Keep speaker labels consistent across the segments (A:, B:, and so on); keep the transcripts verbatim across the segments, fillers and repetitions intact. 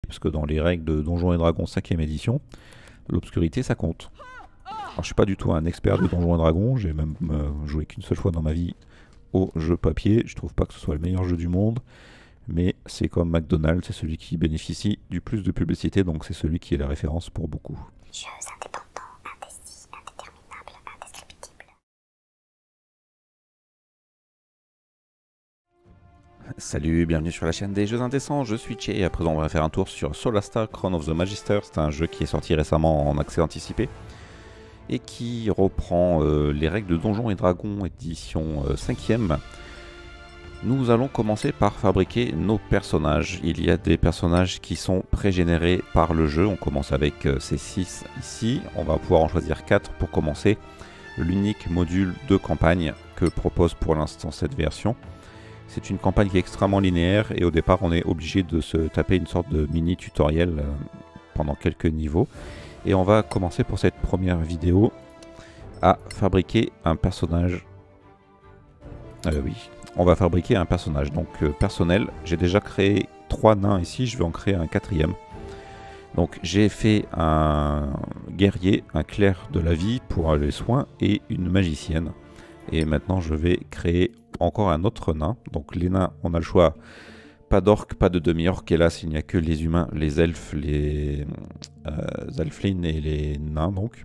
A: parce que dans les règles de Donjons et Dragons cinquième édition, l'obscurité ça compte. Alors je suis pas du tout un expert de Donjons et Dragons, j'ai même euh, joué qu'une seule fois dans ma vie au jeu papier, je trouve pas que ce soit le meilleur jeu du monde, mais c'est comme McDonald's, c'est celui qui bénéficie du plus de publicité, donc c'est celui qui est la référence pour beaucoup.
B: Jeux indépendants, indécis, indéterminables, indescriptibles.
A: Salut, bienvenue sur la chaîne des Jeux Indécents, je suis Tché et à présent on va faire un tour sur Solastar Crown of the Magister. C'est un jeu qui est sorti récemment en accès anticipé et qui reprend euh, les règles de Donjons et Dragons édition euh, cinquième. Nous allons commencer par fabriquer nos personnages. Il y a des personnages qui sont pré-générés par le jeu. On commence avec euh, ces six ici. On va pouvoir en choisir quatre pour commencer l'unique module de campagne que propose pour l'instant cette version. C'est une campagne qui est extrêmement linéaire et au départ on est obligé de se taper une sorte de mini tutoriel euh, pendant quelques niveaux. Et on va commencer pour cette première vidéo à fabriquer un personnage. Euh, oui, on va fabriquer un personnage donc euh, personnel. J'ai déjà créé trois nains ici, je vais en créer un quatrième. Donc j'ai fait un guerrier, un clerc de la vie pour les soins et une magicienne. Et maintenant je vais créer encore un autre nain. Donc les nains, on a le choix, pas d'orques, pas de demi-orques. Hélas, il n'y a que les humains, les elfes, les euh, elflines et les nains donc.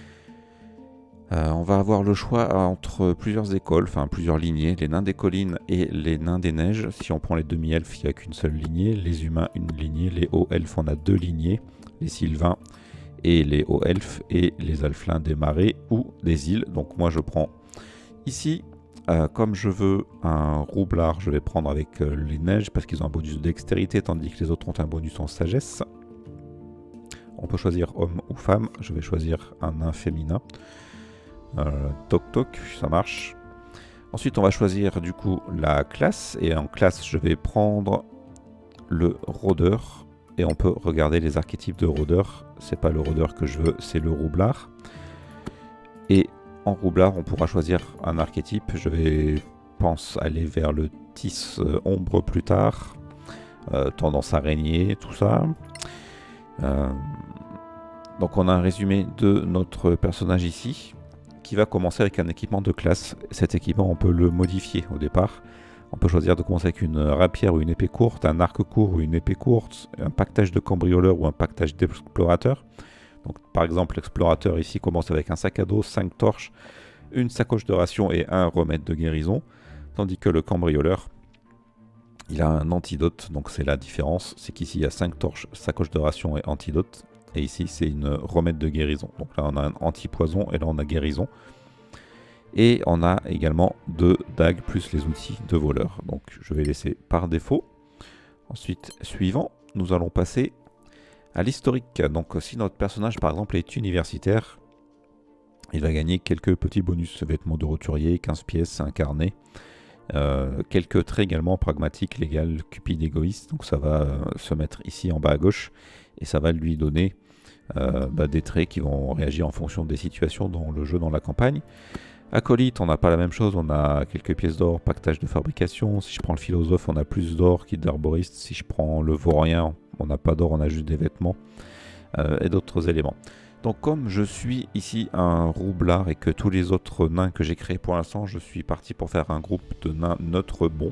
A: Euh, on va avoir le choix entre plusieurs écoles, enfin plusieurs lignées, les nains des collines et les nains des neiges. Si on prend les demi-elfes, il n'y a qu'une seule lignée, les humains une lignée, les hauts elfes on a deux lignées, les sylvains et les hauts elfes et les alflins des marais ou des îles. Donc moi je prends ici, euh, comme je veux un roublard, je vais prendre avec euh, les neiges parce qu'ils ont un bonus de dextérité tandis que les autres ont un bonus en sagesse. On peut choisir homme ou femme, je vais choisir un nain féminin. Euh, toc toc, ça marche. Ensuite on va choisir du coup la classe et en classe je vais prendre le rôdeur et on peut regarder les archétypes de rôdeur. C'est pas le rôdeur que je veux, c'est le roublard. Et en roublard on pourra choisir un archétype. Je vais pense aller vers le Tis euh, ombre plus tard, euh, tendance araignée, tout ça. Euh, donc on a un résumé de notre personnage ici, qui va commencer avec un équipement de classe. Cet équipement, on peut le modifier au départ. On peut choisir de commencer avec une rapière ou une épée courte, un arc court ou une épée courte, un pactage de cambrioleur ou un pactage d'explorateur. Donc, par exemple, l'explorateur ici commence avec un sac à dos, cinq torches, une sacoche de ration et un remède de guérison. Tandis que le cambrioleur, il a un antidote. Donc c'est la différence, c'est qu'ici il y a cinq torches, sacoche de ration et antidote. Et ici, c'est une remède de guérison. Donc là, on a un anti-poison et là, on a guérison. Et on a également deux dagues plus les outils de voleur. Donc je vais laisser par défaut. Ensuite, suivant, nous allons passer à l'historique. Donc si notre personnage, par exemple, est universitaire, il va gagner quelques petits bonus. Vêtements de roturier, quinze pièces, un carnet. Euh, quelques traits également pragmatiques, légal, cupide, égoïste. Donc ça va euh, se mettre ici en bas à gauche. Et ça va lui donner Euh, bah, des traits qui vont réagir en fonction des situations dans le jeu, dans la campagne. Acolyte, on n'a pas la même chose, on a quelques pièces d'or, pactage de fabrication. Si je prends le philosophe, on a plus d'or qu'il d'arboriste. Si je prends le vaurien, on n'a pas d'or, on a juste des vêtements euh, et d'autres éléments. Donc comme je suis ici un roublard et que tous les autres nains que j'ai créés pour l'instant, je suis parti pour faire un groupe de nains neutres bons.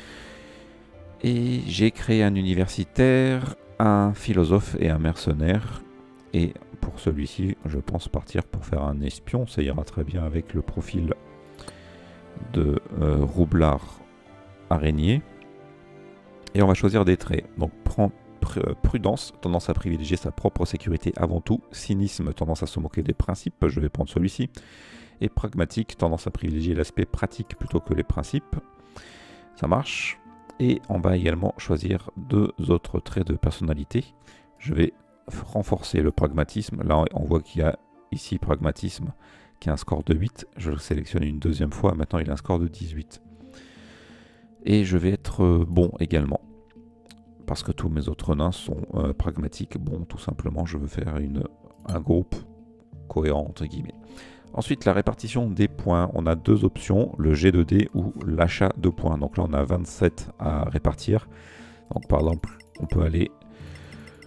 A: Et j'ai créé un universitaire, un philosophe et un mercenaire. Et pour celui-ci, je pense partir pour faire un espion. Ça ira très bien avec le profil de euh, roublard araignée. Et on va choisir des traits. Donc pr pr prudence, tendance à privilégier sa propre sécurité avant tout. Cynisme, tendance à se moquer des principes. Je vais prendre celui-ci. Et pragmatique, tendance à privilégier l'aspect pratique plutôt que les principes. Ça marche. Et on va également choisir deux autres traits de personnalité. Je vais renforcer le pragmatisme. Là on voit qu'il y a ici pragmatisme qui a un score de huit. Je le sélectionne une deuxième fois, maintenant il a un score de dix-huit. Et je vais être euh, bon également. Parce que tous mes autres nains sont euh, pragmatiques. Bon, tout simplement, je veux faire une, un groupe cohérent entre guillemets. Ensuite, la répartition des points. On a deux options, le jet de dés ou l'achat de points. Donc là on a vingt-sept à répartir. Donc par exemple, on peut aller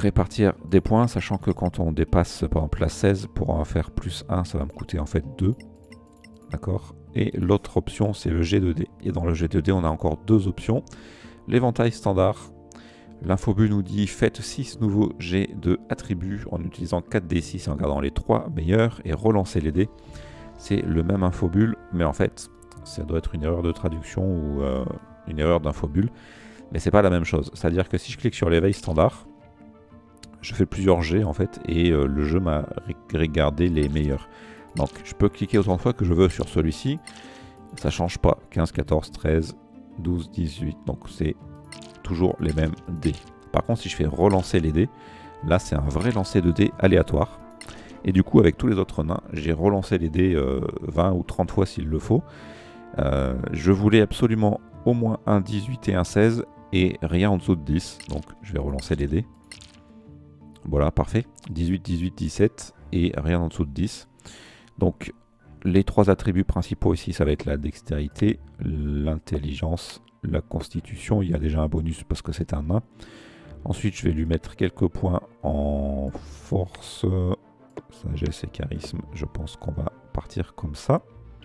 A: répartir des points, sachant que quand on dépasse par exemple la seize, pour en faire plus un, ça va me coûter en fait deux. D'accord. Et l'autre option, c'est le G deux D. Et dans le G deux D, on a encore deux options. L'éventail standard. L'infobulle nous dit faites six nouveaux jets de attributs en utilisant quatre D six et en gardant les trois meilleurs et relancez les dés. C'est le même infobulle, mais en fait, ça doit être une erreur de traduction ou euh, une erreur d'infobulle. Mais c'est pas la même chose. C'est-à-dire que si je clique sur l'éveil standard, je fais plusieurs jets en fait et euh, le jeu m'a regardé les meilleurs. Donc je peux cliquer autant de fois que je veux sur celui-ci. Ça change pas. quinze, quatorze, treize, douze, dix-huit. Donc c'est toujours les mêmes dés. Par contre, si je fais relancer les dés, là c'est un vrai lancer de dés aléatoire. Et du coup, avec tous les autres nains, j'ai relancé les dés euh, vingt ou trente fois s'il le faut. Euh, je voulais absolument au moins un dix-huit et un seize et rien en dessous de dix. Donc je vais relancer les dés. Voilà, parfait. dix-huit, dix-huit, dix-sept et rien en dessous de dix. Donc les trois attributs principaux ici, ça va être la dextérité, l'intelligence, la constitution. Il y a déjà un bonus parce que c'est un nain. Ensuite, je vais lui mettre quelques points en force, sagesse et charisme. Je pense qu'on va partir comme ça.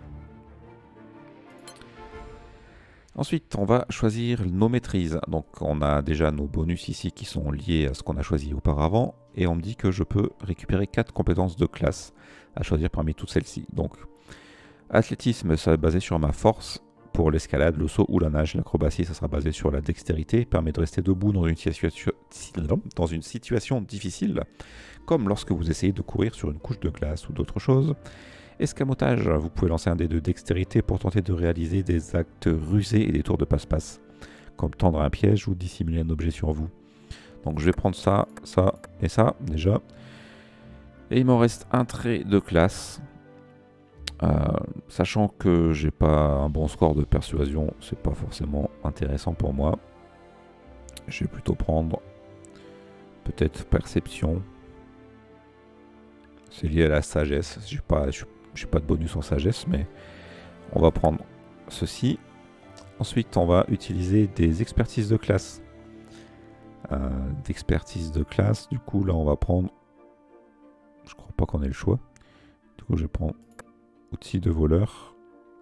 A: Ensuite, on va choisir nos maîtrises. Donc, on a déjà nos bonus ici qui sont liés à ce qu'on a choisi auparavant. Et on me dit que je peux récupérer quatre compétences de classe à choisir parmi toutes celles-ci. Donc, athlétisme, ça va être basé sur ma force. Pour l'escalade, le saut ou la nage, l'acrobatie, ça sera basé sur la dextérité. Permet de rester debout dans une, situation, dans une situation difficile, comme lorsque vous essayez de courir sur une couche de glace ou d'autres choses. Escamotage, vous pouvez lancer un dé de dextérité pour tenter de réaliser des actes rusés et des tours de passe-passe, comme tendre un piège ou dissimuler un objet sur vous. Donc je vais prendre ça, ça et ça déjà. Et il m'en reste un trait de classe. Euh, sachant que j'ai pas un bon score de persuasion, c'est pas forcément intéressant pour moi. Je vais plutôt prendre peut-être perception. C'est lié à la sagesse. J'ai pas, j'ai pas de bonus en sagesse, mais on va prendre ceci. Ensuite, on va utiliser des expertises de classe. Euh, D'expertise de classe. Du coup, là, on va prendre. Je crois pas qu'on ait le choix. Du coup, je vais prendre outils de voleur.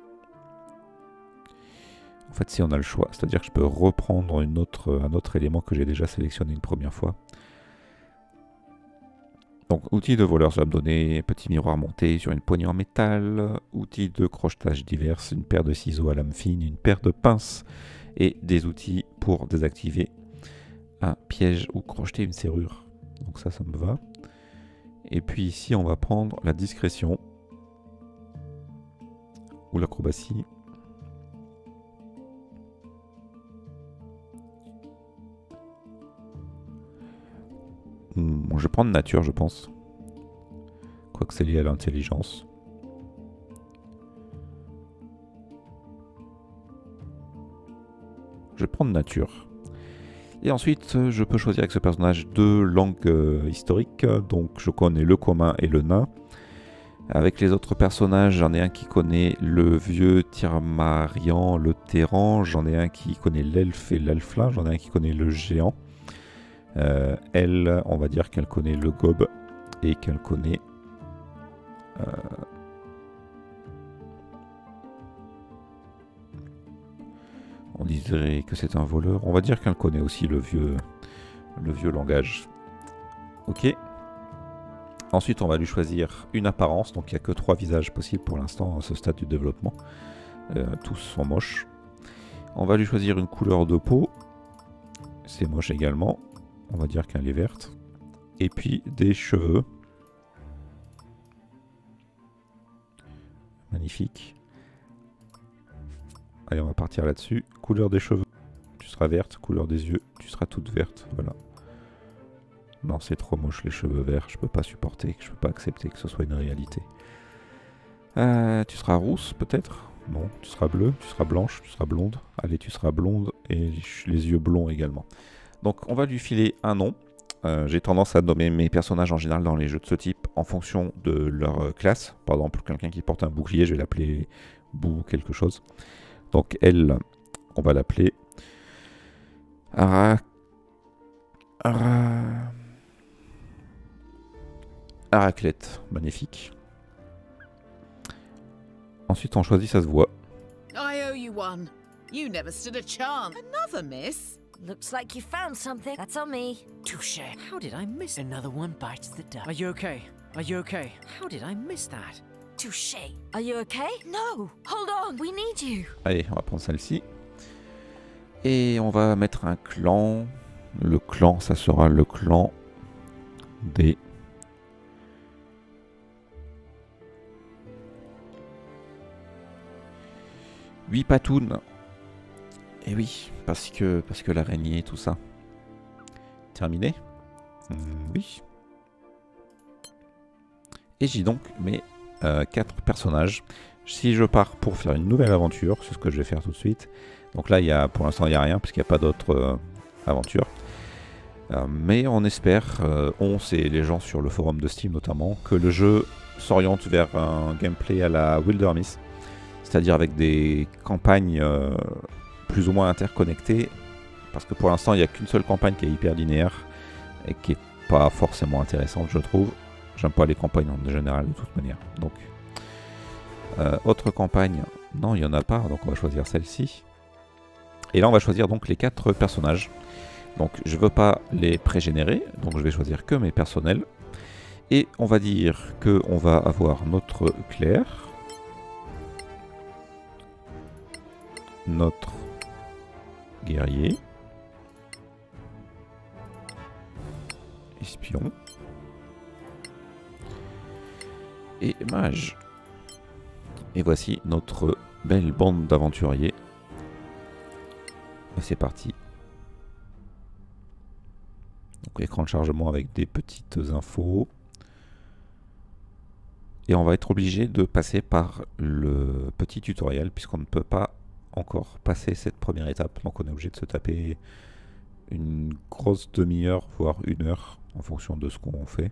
A: En fait, si on a le choix, c'est-à-dire que je peux reprendre une autre, un autre élément que j'ai déjà sélectionné une première fois. Donc, outils de voleur, ça va me donner un petit miroir monté sur une poignée en métal, outils de crochetage divers, une paire de ciseaux à lame fine, une paire de pinces et des outils pour désactiver un piège ou crocheter une serrure. Donc ça, ça me va. Et puis ici, on va prendre la discrétion ou l'acrobatie. Hmm, je vais prendre nature, je pense. Quoique c'est lié à l'intelligence. Je vais prendre nature. Et ensuite, je peux choisir avec ce personnage deux langues euh, historiques. Donc je connais le commun et le nain. Avec les autres personnages, j'en ai un qui connaît le vieux Tirmarian, le Terran. J'en ai un qui connaît l'elfe et l'elflin. J'en ai un qui connaît le géant. Euh, elle, on va dire qu'elle connaît le gobe et qu'elle connaît... Euh, on dirait que c'est un voleur. On va dire qu'elle connaît aussi le vieux, le vieux langage. Ok. Ensuite, on va lui choisir une apparence. Donc, il n'y a que trois visages possibles pour l'instant à ce stade du développement. Euh, tous sont moches. On va lui choisir une couleur de peau. C'est moche également. On va dire qu'elle est verte. Et puis, des cheveux. Magnifique. Allez, on va partir là-dessus. Couleur des cheveux. Tu seras verte. Couleur des yeux. Tu seras toute verte. Voilà. Non, c'est trop moche les cheveux verts, je peux pas supporter, je peux pas accepter que ce soit une réalité. Euh, tu seras rousse peut-être? Non, tu seras bleue, tu seras blanche, tu seras blonde. Allez, tu seras blonde et les yeux blonds également. Donc on va lui filer un nom. Euh, J'ai tendance à nommer mes personnages en général dans les jeux de ce type en fonction de leur euh, classe. Par exemple, quelqu'un qui porte un bouclier, je vais l'appeler Bou quelque chose. Donc elle, on va l'appeler Ara... Ara... La raclette, magnifique. Ensuite, on choisit sa voix.
C: I owe you one. You never stood a chance. Another miss?
B: Looks like you found something. That's on me.
D: Touche. How did I miss another one bites the dust? Are you okay? Are you okay? How did I miss that?
B: Touche. Are you okay? No. Hold on. We need you.
A: Allez, on va prendre celle-ci. Et on va mettre un clan. Le clan, ça sera le clan des... huit patounes. Et oui, parce que, parce que l'araignée, tout ça. Terminé. mmh, Oui. Et j'ai donc mes euh, quatre personnages. Si je pars pour faire une nouvelle aventure, c'est ce que je vais faire tout de suite. Donc là, il y a, pour l'instant, il n'y a rien, puisqu'il n'y a pas d'autres euh, aventures. Euh, mais on espère, euh, on, c'est les gens sur le forum de Steam notamment, que le jeu s'oriente vers un gameplay à la Wildermyth. C'est-à-dire avec des campagnes euh, plus ou moins interconnectées. Parce que pour l'instant, il n'y a qu'une seule campagne qui est hyper linéaire et qui n'est pas forcément intéressante, je trouve. J'aime pas les campagnes en général de toute manière. Donc, euh, autre campagne, non, il n'y en a pas. Donc, on va choisir celle-ci. Et là, on va choisir donc les quatre personnages. Donc, je ne veux pas les pré-générer. Donc, je vais choisir que mes personnels. Et on va dire qu'on va avoir notre Claire. Notre guerrier, espion et mage. Et voici notre belle bande d'aventuriers. Et c'est parti. Donc écran de chargement avec des petites infos. Et on va être obligé de passer par le petit tutoriel puisqu'on ne peut pas encore passer cette première étape, donc on est obligé de se taper une grosse demi-heure voire une heure en fonction de ce qu'on fait.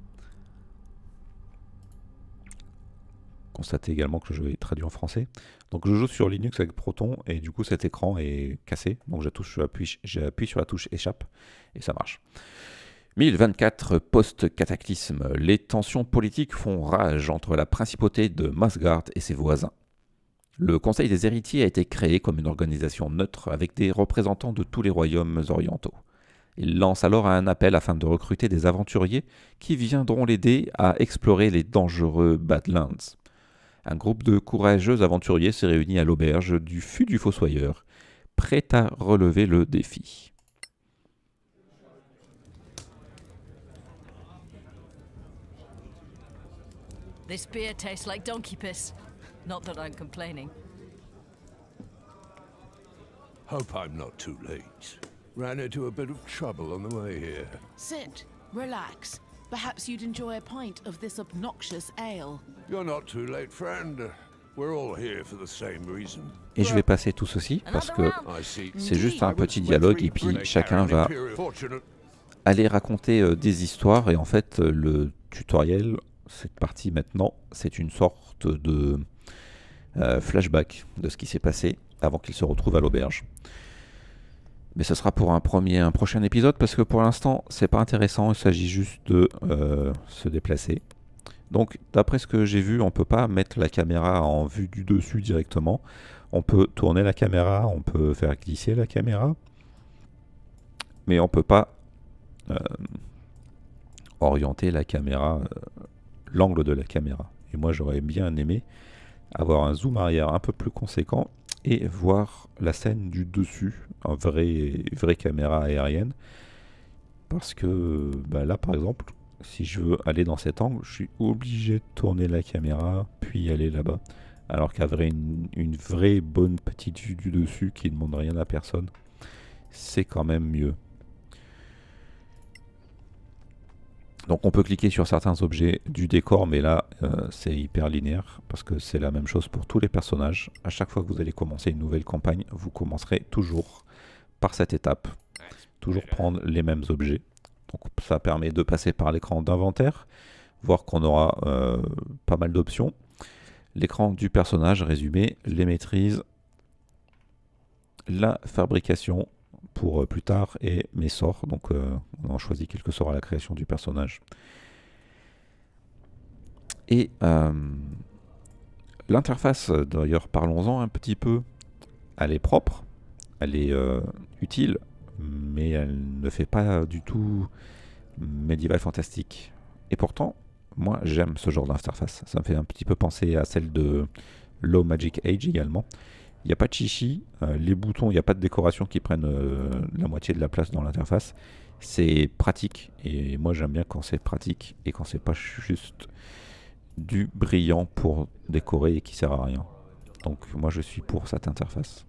A: Constatez également que le jeu est traduit en français. Donc je joue sur Linux avec Proton et du coup cet écran est cassé, donc j'appuie j'appuie sur la touche échappe et ça marche. mille vingt-quatre post-cataclysme, les tensions politiques font rage entre la principauté de Masgard et ses voisins. Le Conseil des héritiers a été créé comme une organisation neutre avec des représentants de tous les royaumes orientaux. Il lance alors un appel afin de recruter des aventuriers qui viendront l'aider à explorer les dangereux Badlands. Un groupe de courageux aventuriers s'est réuni à l'auberge du fût du Fossoyeur, prêt à relever le défi.
E: This beer tastes like donkey piss. Not that I'm complaining.
F: Hope I'm not too late. Ran into a bit of trouble on the way here.
C: Sit. Relax. Perhaps you'd enjoy a pint of this obnoxious ale.
F: You're not too late, friend. We're all here for the same reason.
A: Et je vais passer tout ceci parce que c'est juste un petit dialogue et puis chacun va aller raconter euh, des histoires et en fait euh, le tutoriel, cette partie maintenant, c'est une sorte de Euh, flashback de ce qui s'est passé avant qu'il se retrouve à l'auberge. Mais ce sera pour un, premier, un prochain épisode parce que pour l'instant c'est pas intéressant, il s'agit juste de euh, se déplacer. Donc d'après ce que j'ai vu, on peut pas mettre la caméra en vue du dessus directement. On peut tourner la caméra, on peut faire glisser la caméra, mais on peut pas euh, orienter la caméra, euh, l'angle de la caméra. Et moi j'aurais bien aimé avoir un zoom arrière un peu plus conséquent et voir la scène du dessus, en vraie, vraie caméra aérienne. Parce que bah là par exemple, si je veux aller dans cet angle, je suis obligé de tourner la caméra puis aller là-bas. Alors qu'avoir une, une vraie bonne petite vue du dessus qui ne demande rien à personne, c'est quand même mieux. Donc on peut cliquer sur certains objets du décor, mais là euh, c'est hyper linéaire parce que c'est la même chose pour tous les personnages. À chaque fois que vous allez commencer une nouvelle campagne, vous commencerez toujours par cette étape. Toujours prendre les mêmes objets. Donc ça permet de passer par l'écran d'inventaire, voir qu'on aura euh, pas mal d'options. L'écran du personnage résumé, les maîtrises, la fabrication pour plus tard et mes sorts. Donc euh, on en choisit quel que sera la création du personnage. Et euh, l'interface, d'ailleurs, parlons-en un petit peu. Elle est propre, elle est euh, utile, mais elle ne fait pas du tout médiéval fantastique. Et pourtant, moi j'aime ce genre d'interface. Ça me fait un petit peu penser à celle de Low Magic Age également. Il n'y a pas de chichi, euh, les boutons, il n'y a pas de décoration qui prennent euh, la moitié de la place dans l'interface. C'est pratique, et moi j'aime bien quand c'est pratique et quand c'est pas juste du brillant pour décorer et qui sert à rien. Donc moi je suis pour cette interface.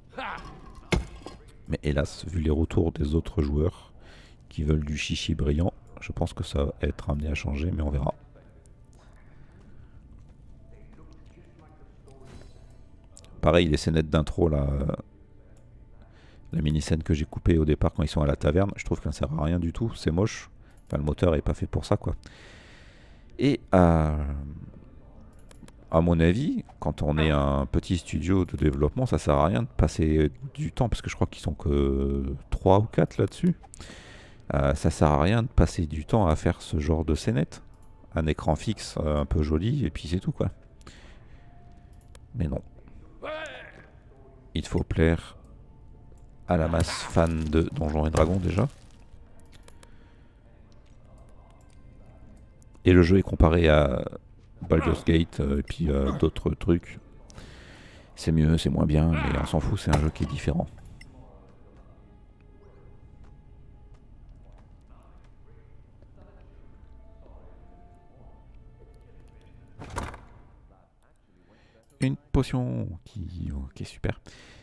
A: Mais hélas, vu les retours des autres joueurs qui veulent du chichi brillant, je pense que ça va être amené à changer, mais on verra. Pareil, les scénettes d'intro, là, la mini-scène que j'ai coupée au départ quand ils sont à la taverne, je trouve que ça sert à rien du tout, c'est moche. Enfin, le moteur est pas fait pour ça, quoi. Et à, à mon avis, quand on est un petit studio de développement, ça sert à rien de passer du temps, parce que je crois qu'ils sont que trois ou quatre là-dessus. Euh, ça sert à rien de passer du temps à faire ce genre de scénette. Un écran fixe euh, un peu joli, et puis c'est tout, quoi. Mais non. Il faut plaire à la masse fan de Donjons et Dragons déjà. Et le jeu est comparé à Baldur's Gate euh, et puis euh, d'autres trucs. C'est mieux, c'est moins bien, mais on s'en fout, c'est un jeu qui est différent. Une potion qui, qui est super.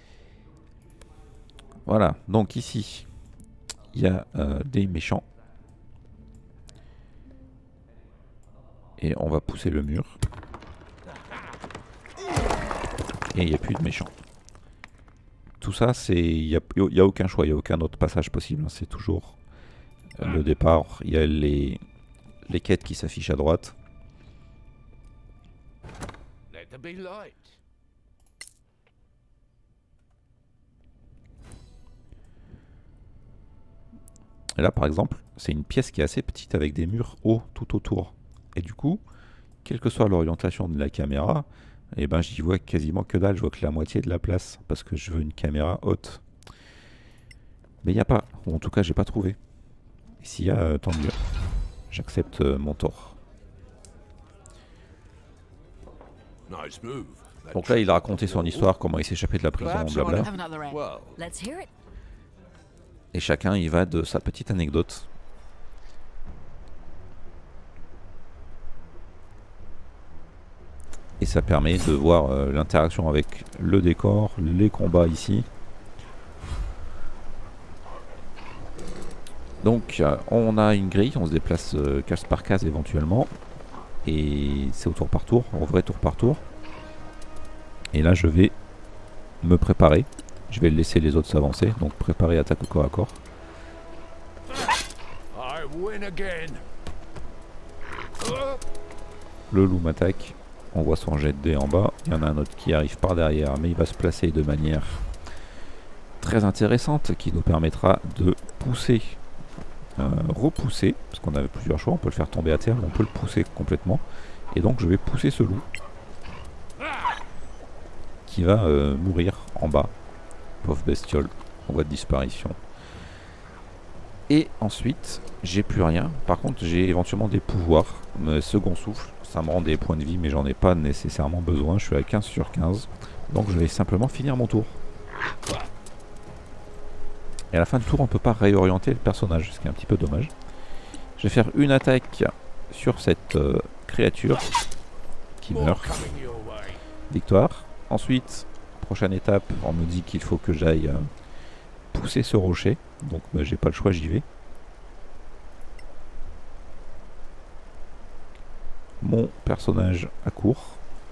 A: Voilà, donc ici, il y a euh, des méchants. Et on va pousser le mur. Et il n'y a plus de méchants. Tout ça, c'est il n'y a, y a aucun choix, il n'y a aucun autre passage possible. C'est toujours le départ. Il y a les, les quêtes qui s'affichent à droite. Et là, par exemple, c'est une pièce qui est assez petite avec des murs hauts tout autour. Et du coup, quelle que soit l'orientation de la caméra, eh ben, j'y vois quasiment que dalle. Je vois que la moitié de la place parce que je veux une caméra haute. Mais il n'y a pas, ou en tout cas, j'ai pas trouvé. Et s'il y a, euh, tant mieux. J'accepte euh, mon tort. Donc là, il a raconté son histoire, comment il s'est échappé de la prison, blabla.
C: Have another egg.
B: Let's hear it.
A: Et chacun y va de sa petite anecdote. Et ça permet de voir euh, l'interaction avec le décor, les combats ici. Donc euh, on a une grille, on se déplace euh, case par case éventuellement. Et c'est au tour par tour, au vrai tour par tour. Et là je vais me préparer. Je vais laisser les autres s'avancer, donc préparer attaque au corps à corps. Le loup m'attaque, on voit son jet de dés en bas. Il y en a un autre qui arrive par derrière, mais il va se placer de manière très intéressante qui nous permettra de pousser, euh, repousser, parce qu'on avait plusieurs choix, on peut le faire tomber à terre, on peut le pousser complètement. Et donc je vais pousser ce loup qui va euh, mourir en bas. Pauvre bestiole, en voie de disparition. Et ensuite, j'ai plus rien. Par contre, j'ai éventuellement des pouvoirs. Me second souffle, ça me rend des points de vie, mais j'en ai pas nécessairement besoin. Je suis à quinze sur quinze. Donc je vais simplement finir mon tour. Et à la fin du tour, on ne peut pas réorienter le personnage, ce qui est un petit peu dommage. Je vais faire une attaque sur cette euh, créature qui meurt. Victoire. Ensuite, prochaine étape, on me dit qu'il faut que j'aille euh, pousser ce rocher. Donc bah, j'ai pas le choix, j'y vais. Mon personnage accourt.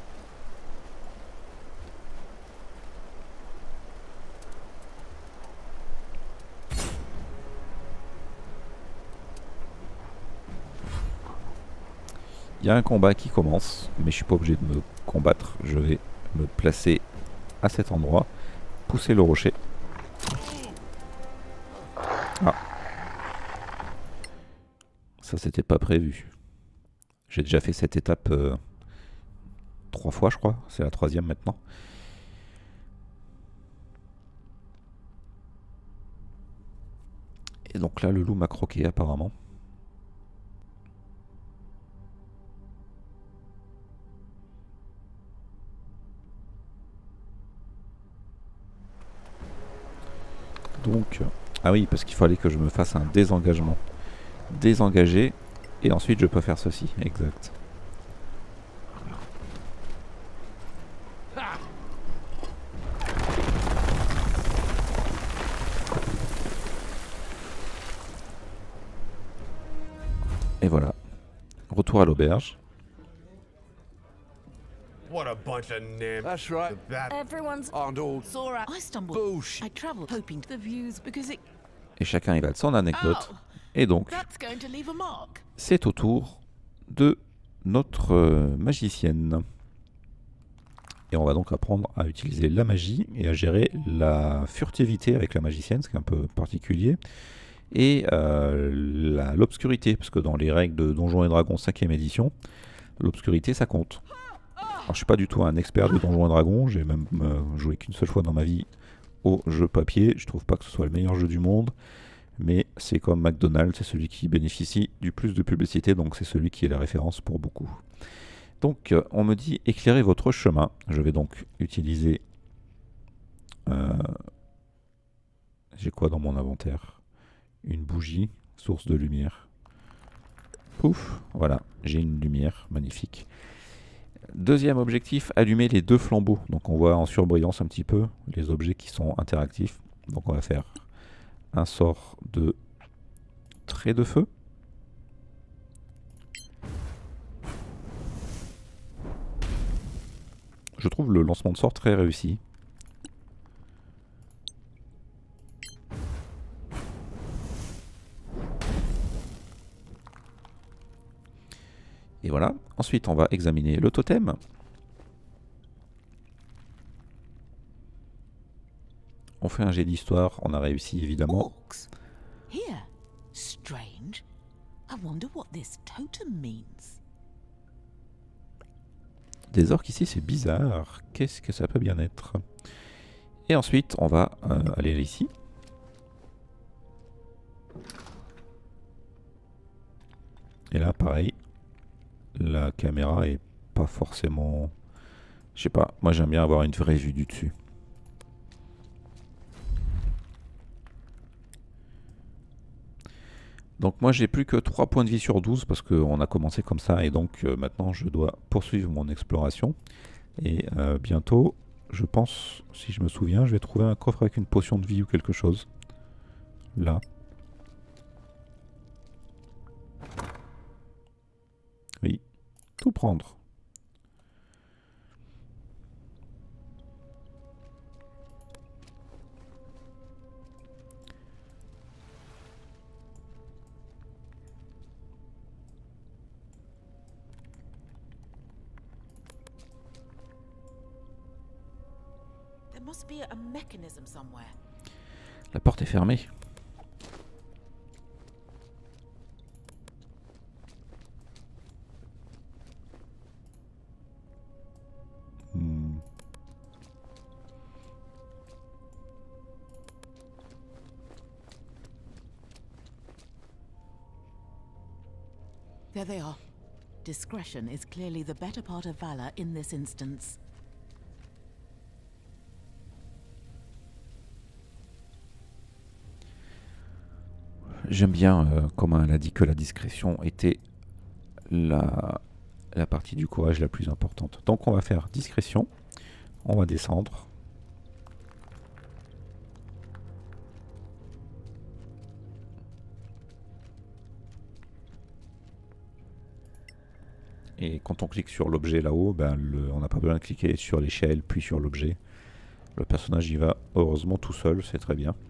A: Il y a un combat qui commence, mais je suis pas obligé de me combattre. Je vais me placer à cet endroit, pousser le rocher. Ah. Ça c'était pas prévu. J'ai déjà fait cette étape euh, trois fois, je crois. C'est la troisième maintenant. Et donc là, le loup m'a croqué apparemment. Donc, ah oui, parce qu'il fallait que je me fasse un désengagement. Désengager, et ensuite je peux faire ceci, exact. Et voilà, retour à l'auberge.
G: What a bunch of nimps.
F: That's right.
G: That
B: Everyone's
F: aren't all
C: Sora, I stumbled.
F: bullshit.
C: I travelled hoping to the views because it.
A: Et chacun il va de son anecdote.
C: Oh,
A: Et donc,
C: that's going to leave a mark.
A: c'est au tour de notre euh, magicienne. Et on va donc apprendre à utiliser la magie et à gérer la furtivité avec la magicienne, ce qui est un peu particulier. Et euh, l'obscurité, parce que dans les règles de Donjons et Dragons cinquième édition, l'obscurité ça compte. Alors je suis pas du tout un expert de Donjons et Dragons, j'ai même euh, joué qu'une seule fois dans ma vie au jeu papier, je trouve pas que ce soit le meilleur jeu du monde, mais c'est comme McDonald's, c'est celui qui bénéficie du plus de publicité, donc c'est celui qui est la référence pour beaucoup. Donc euh, on me dit éclairer votre chemin, je vais donc utiliser... Euh, j'ai quoi dans mon inventaire? Une bougie, source de lumière. Pouf, voilà, j'ai une lumière, magnifique. Deuxième objectif, allumer les deux flambeaux. Donc on voit en surbrillance un petit peu les objets qui sont interactifs. Donc on va faire un sort de trait de feu. Je trouve le lancement de sort très réussi. Et voilà. Ensuite, on va examiner le totem. On fait un jet d'histoire. On a réussi, évidemment.
C: Orcs. Here. Strange. I wonder what this totem means.
A: Des orques ici, c'est bizarre. Qu'est-ce que ça peut bien être? Et ensuite, on va euh, aller ici. Et là, pareil. La caméra est pas forcément... Je sais pas, moi j'aime bien avoir une vraie vue du dessus. Donc moi j'ai plus que trois points de vie sur douze parce qu'on a commencé comme ça et donc euh, maintenant je dois poursuivre mon exploration. Et euh, bientôt, je pense, si je me souviens, je vais trouver un coffre avec une potion de vie ou quelque chose. Là. Oui, tout prendre.
C: There must be a mechanism somewhere.
A: La porte est fermée. Hmm.
C: There they are. Discretion is clearly the better part of valor in this instance.
A: J'aime bien euh, comment elle a dit que la discrétion était la, la partie du courage la plus importante. Donc on va faire discrétion, on va descendre. Et quand on clique sur l'objet là-haut, ben le, on n'a pas besoin de cliquer sur l'échelle puis sur l'objet. Le personnage y va heureusement tout seul, c'est très bien.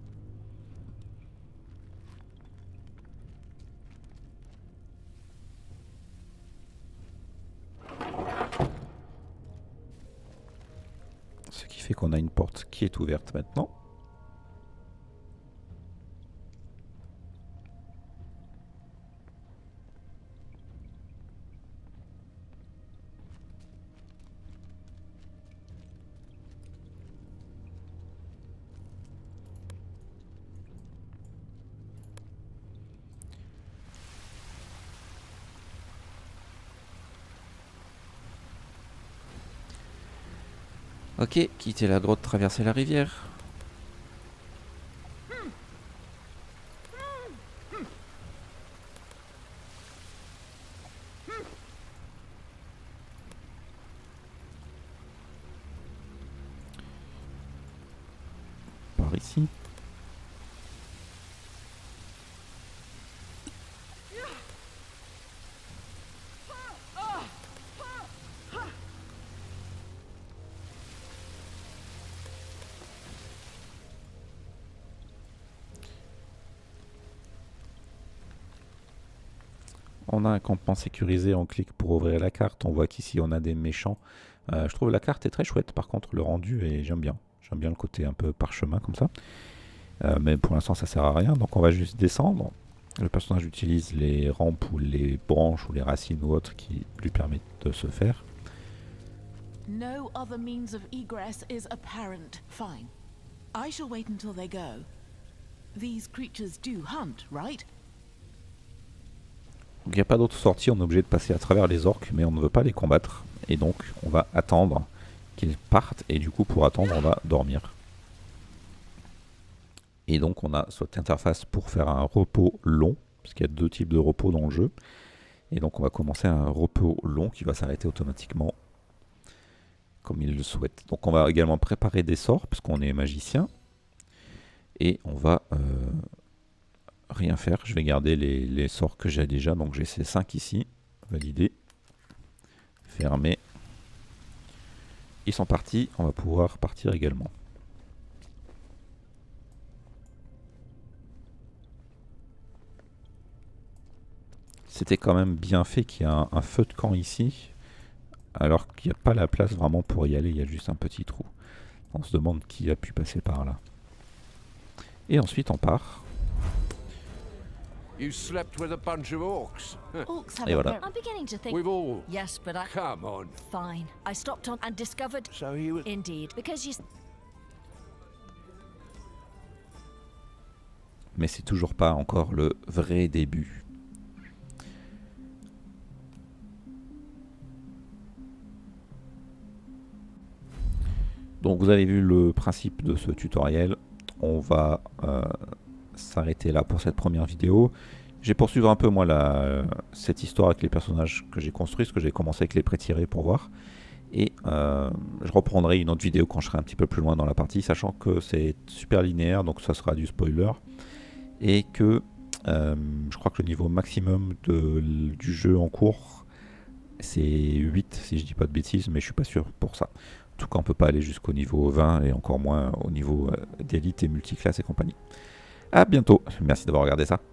A: Ce qui fait qu'on a une porte qui est ouverte maintenant. Ok, quittez la droite, traverser la rivière. Par ici. On a un campement sécurisé, on clique pour ouvrir la carte, on voit qu'ici on a des méchants. Euh, je trouve la carte est très chouette, par contre le rendu, et j'aime bien. J'aime bien le côté un peu parchemin comme ça. Euh, mais pour l'instant ça sert à rien, donc on va juste descendre. Le personnage utilise les rampes ou les branches ou les racines ou autres qui lui permettent de se faire.
C: No other means of egress is apparent. Fine. I shall wait until they go. These creatures do hunt, right?
A: Donc il n'y a pas d'autre sortie, on est obligé de passer à travers les orques, mais on ne veut pas les combattre. Et donc on va attendre qu'ils partent, et du coup pour attendre on va dormir. Et donc on a cette interface pour faire un repos long, parce qu'il y a deux types de repos dans le jeu. Et donc on va commencer un repos long qui va s'arrêter automatiquement, comme il le souhaite. Donc on va également préparer des sorts, puisqu'on est magicien. Et on va... Euh, rien faire, je vais garder les, les sorts que j'ai déjà, donc j'ai ces cinq ici, valider, fermer, ils sont partis, on va pouvoir partir également. C'était quand même bien fait qu'il y a un, un feu de camp ici, alors qu'il n'y a pas la place vraiment pour y aller, il y a juste un petit trou. On se demande qui a pu passer par là. Et ensuite on part.
F: You slept with a bunch of orcs.
C: Orcs have
A: Et
C: a
A: voilà.
C: very-
B: I'm beginning to think.
F: We've all...
B: Yes, but I.
F: Come on.
B: Fine. I stopped on and discovered.
F: So he was...
B: Indeed. Because you.
A: Mais c'est toujours pas encore le vrai début. Donc vous avez vu le principe de ce tutoriel. On va euh, s'arrêter là pour cette première vidéo. J'ai poursuivi un peu moi la, cette histoire avec les personnages que j'ai construits, parce que j'ai commencé avec les pré-tirés pour voir. Et euh, je reprendrai une autre vidéo quand je serai un petit peu plus loin dans la partie, sachant que c'est super linéaire, donc ça sera du spoiler. Et que euh, je crois que le niveau maximum de, du jeu en cours, c'est huit, si je dis pas de bêtises, mais je suis pas sûr pour ça. En tout cas, on peut pas aller jusqu'au niveau vingt, et encore moins au niveau euh, d'élite et multiclasse et compagnie. A bientôt, merci d'avoir regardé ça.